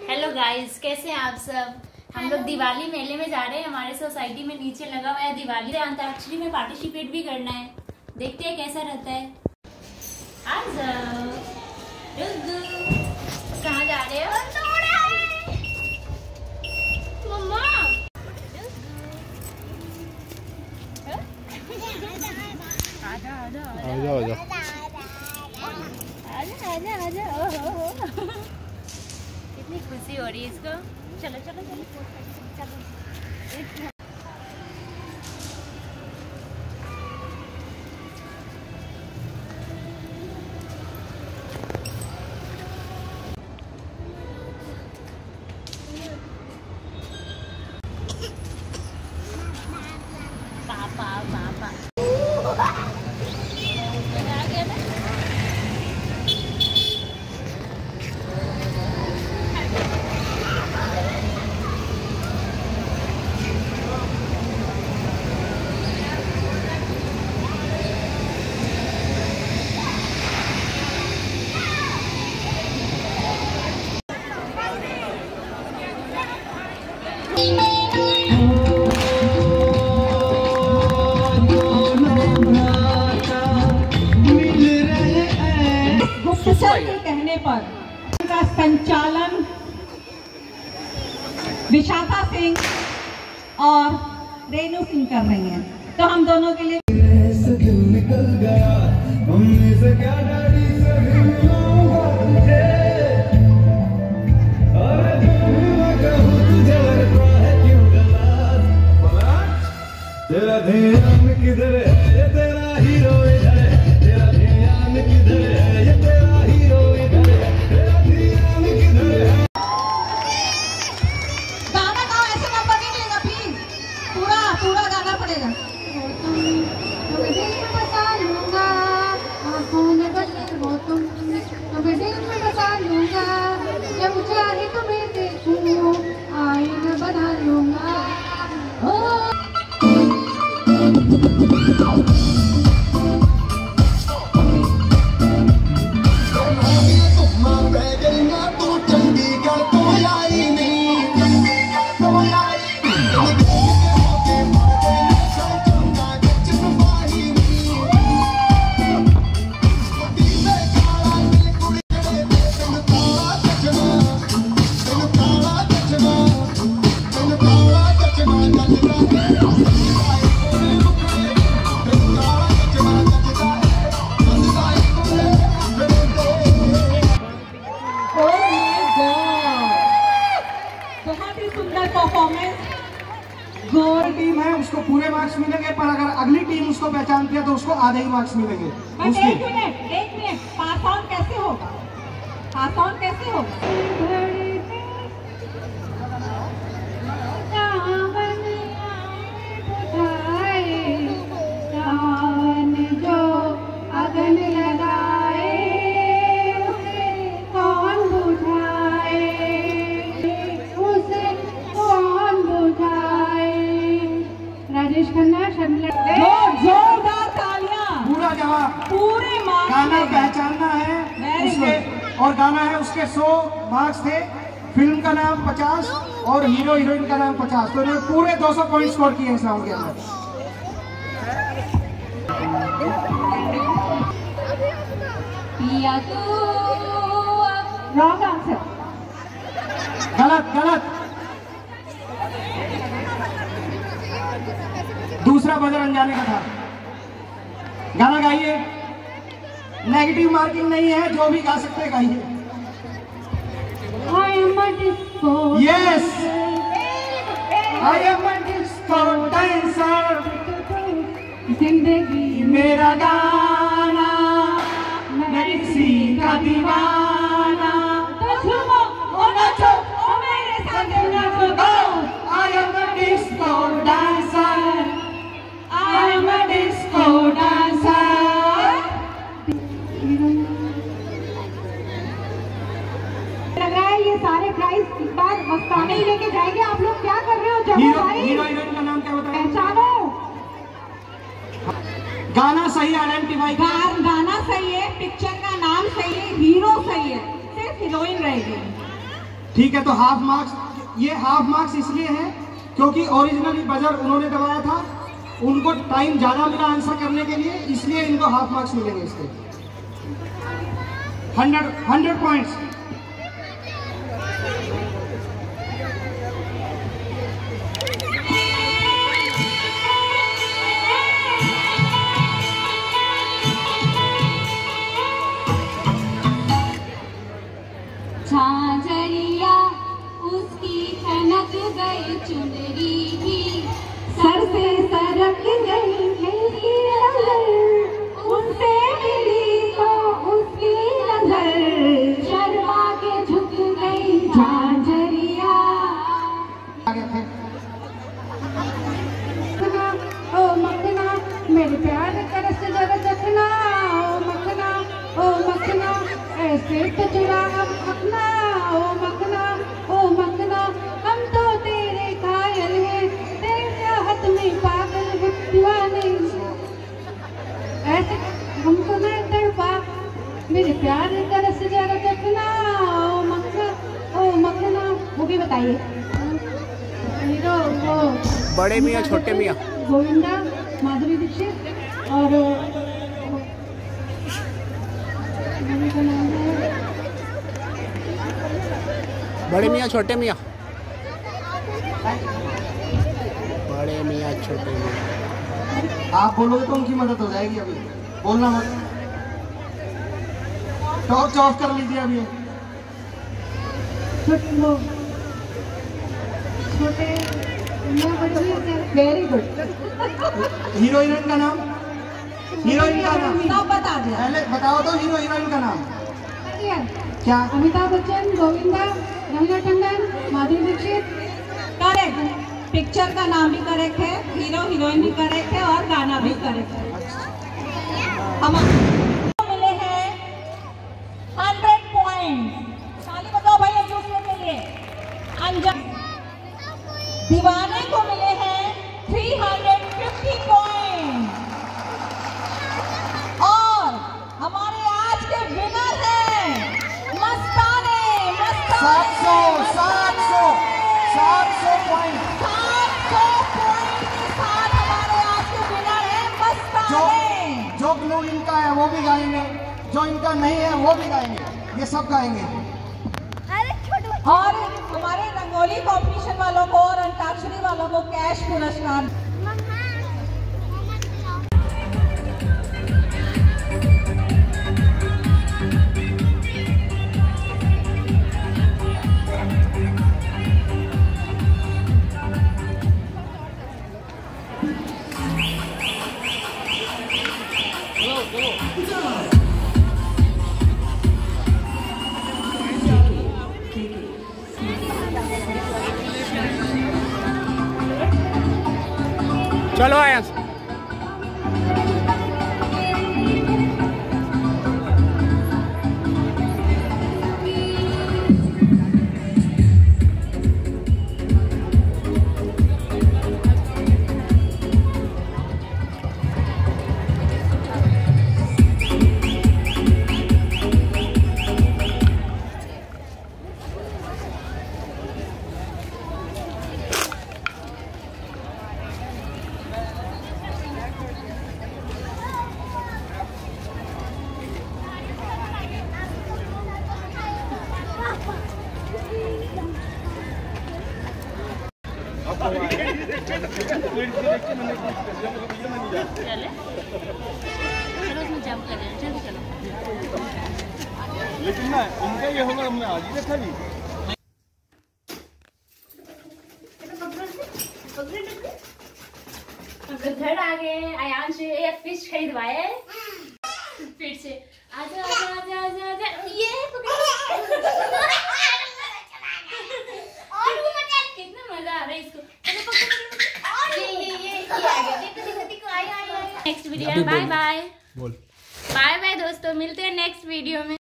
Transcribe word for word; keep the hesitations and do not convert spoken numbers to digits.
Hello guys, कैसे हैं आप सब। हम लोग दिवाली मेले में जा रहे हैं। हमारे सोसाइटी में नीचे लगा हुआ है दिवाली अंताक्षरी में पार्टिसिपेट भी करना है। देखते हैं कैसा रहता है। आ जाओ। कहाँ जा रहे हो? मम्मा आजा आजा आजा आजा आजा आजा आजा। कितनी खुशी हो रही है इसको। चलो चलो चलो चलो। पापा पापा के कहने पर का संचालन विशाखा सिंह और रेणु सिंह कर रही हैं, तो हम दोनों के लिए निकल गया हमने से क्या डरी से तेरा ध्यान किधर है, तेरा हीरो इधर है, तेरा ध्यान किधर है, ये तेरा हीरो इधर है, तेरा ध्यान किधर है। गाना गाओ, ऐसे नंबर नहीं मिलेगा प्लीज, पूरा पूरा गाना पड़ेगा। तुम्हें दिल में बसा लूंगा, आँखों में बदले हो तुम, तुम्हें दिल में बसा लूंगा, जब चाहे तुम्हें देखूं, आईना बना लूंगा। गोल टीम है उसको पूरे मार्क्स मिलेंगे, पर अगर अगली टीम उसको पहचानती है तो उसको आधे ही मार्क्स मिलेंगे। उसके एक मिनट एक मिनट पास ऑन कैसे होगा? पास ऑन कैसे होगा? जोरदार तालियां। पूरा जवाब, पूरे मार्क्स गाना पहचानना है उसके, और गाना है उसके सौ मार्क्स थे, फिल्म का नाम पचास और हीरो हीरोइन का नाम पचास, तो इन्होंने पूरे दो सौ पॉइंट स्कोर किए इस राउंड के अंदर। रॉन्ग आंसर, गलत गलत। दूसरा बजर अनजाने का था। गाना गाइए, नेगेटिव मार्किंग नहीं है, जो भी गा सकते गाइए। Yes, I am a disco dancer, जिंदगी मेरा गाना, मैं किसी का दीवाना, तो झूमो और नाचो और मेरे साथ नाचो। I am a disco dancer, I am a disco dancer. लग रहा है ये सारे प्राइस इस बार मस्ताने ही लेके जाएंगे। आप लोग क्या कर रहे हो? जम्मू भाई, हीरो हीरोइन का नाम क्या बताया? पहचानो। गाना सही आइडेंटिफाई गा, गाना सही है, पिक्चर का नाम सही है, हीरो सही है, सिर्फ हीरोइन रहेगी। ठीक है, तो हाफ मार्क्स, ये हाफ मार्क्स इसलिए है क्योंकि ओरिजिनली बजर उन्होंने दबाया था, उनको टाइम ज्यादा मिला आंसर करने के लिए, इसलिए इनको हाफ मार्क्स मिलेंगे इसके। Hundred hundred points. झांझरिया उसकी खनक गई चुनरी की, सर से सरक गई मेरी नजर, उनसे मिली तो उसकी नजर, शर्मा के झुक गई झांझरिया। ओ मखना मेरे प्यार का रस जरा चखना, ओ मखना ओ मखना ऐसे तो चुरा हम अपना, ओ मखना ओ मखना हम तो तेरे कायल हैं, तेरे चाहत में पागल हैं दीवाने, ऐसे हमको मैं तड़पा मेरे प्यार का रस जरा चखना, ओ मखना ओ मखना। वो भी बताइए हीरो वो बड़े मियाँ छोटे मियाँ, गोविंदा, माधुरी दीक्षित और का नाम है बड़े मियाँ छोटे मियाँ, बड़े मियाँ छोटे मियाँ। आप बोलोगे तो उनकी मदद हो जाएगी, अभी बोलना मत, टॉर्च ऑफ कर लीजिए अभी। छोटे छोटे वेरी गुड। हीरोइन का नाम, हीरोइन का नाम अमिताभ बता दिया, पहले बताओ तो हीरो हीरोइन का नाम क्या? अमिताभ बच्चन, गोविंदा, रंगा टंडन, माधुरी दीक्षित। करेक्ट, पिक्चर का नाम भी करेक्ट है, हीरो हीरोइन भी करेक्ट है और गाना भी करेक्ट है। हम मिले हैं हंड्रेड पॉइंट। ताली बजाओ भाई एक दूसरे के लिए। अंजन दीवाने को मिले हैं थ्री हंड्रेड फिफ्टी पॉइंट और हमारे आज के विनर हैं मस्ताने। सात सौ सात सौ सात सौ पॉइंट सात सौ पॉइंट के साथ हमारे आज के विनर हैं मस्ताने। जो ग्लू इनका है वो भी गाएंगे, जो इनका नहीं है वो भी गाएंगे, ये सब गाएंगे। और हमारे रंगोली कंपटीशन वालों को और अंताक्षरी वालों को कैश पुरस्कार। चलो आया चले चलो उसमें जंप कर रहे हैं, चलो लेकिन ना इनका ये होगा, हमने आज ही देखा नहीं। घर आ गए, आयांश एक फिश खरीदवाए फिर से। आजा आजा आजा आजा आजा, ये और वो मजा, कितना मजा आ रहा है इसको। ये ये ये ये आ गया, देखो देखो देखो, आया आया। नेक्स्ट वीडियो में बाय बाय, बोल बाय बाय दोस्तों, मिलते हैं नेक्स्ट वीडियो में।